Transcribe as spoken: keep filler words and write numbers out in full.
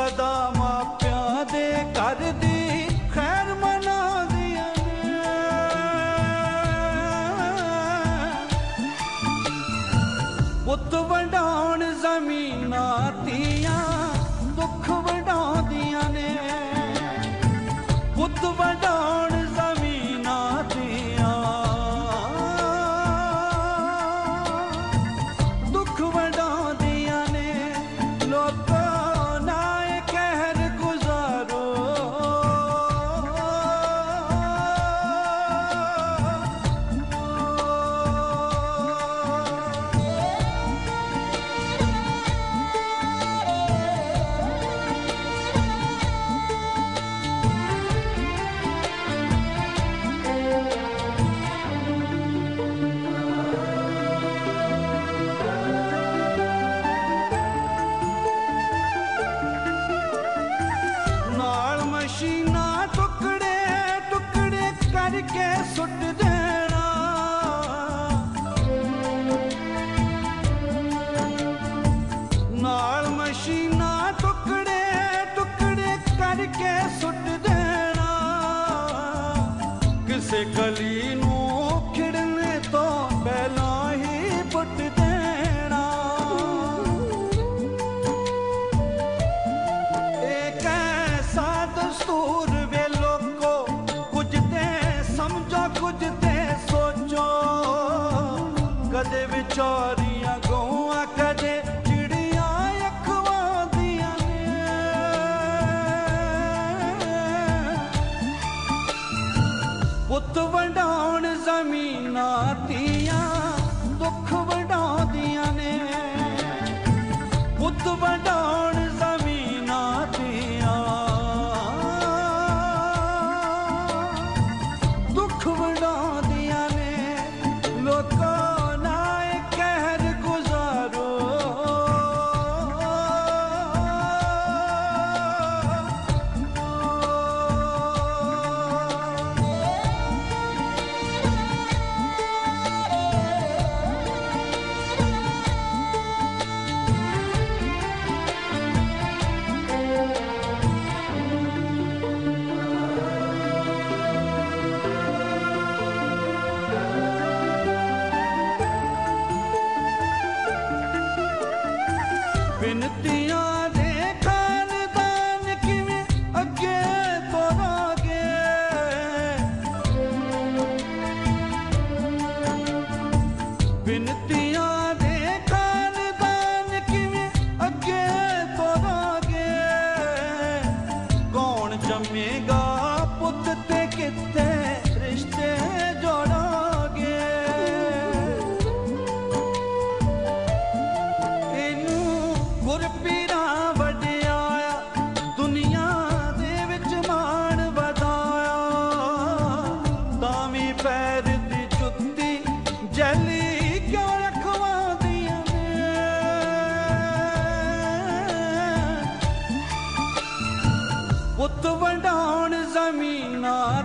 सदा मापियां दे घर दी खैर मनादियां ने। पुत वंडाउण ज़मीनां धीआं दुख वंडाउंदियां ने। पुत वंडाउण ज़मीनां धीआं दुख वंडाउंदियां ने। लोको नाए कहर गुजारो नाल मशीना टुकड़े टुकड़े करके सुट देना। नाल मशीना टुकड़े टुकड़े करके सुट देना। किसे कली नू खिड़ने तो पहला ही पुट देना। एक ऐसा दस्तूर वे लोको कुछ ते समझो कुछ ते सोचो। कदे विचारियां गौआं कदे चिड़ियां अखवांदियां ने। पुत वंडाउण ज़मीनां धीआं दुख वंडाउंदियां ने। पुत वंडाउण ज़मीनां धीआं दुख वंडाउंदियां ने। लोको नाए कहर गुजारो बिनतियां दे खानदान किवें अगे तोरांगे। बिनतियां दे खानदान किवें अगे तोरांगे। कौन जम्मेगा पुत ते कित्थे रिश्ते जोड़ांगे। गुरपीरा वड्याया दुनिया दे विच मान वधाया। दावी पैर दी जुत्ती जैली क्यों रखवांदियां ने। पुत वंडाउण ज़मीनां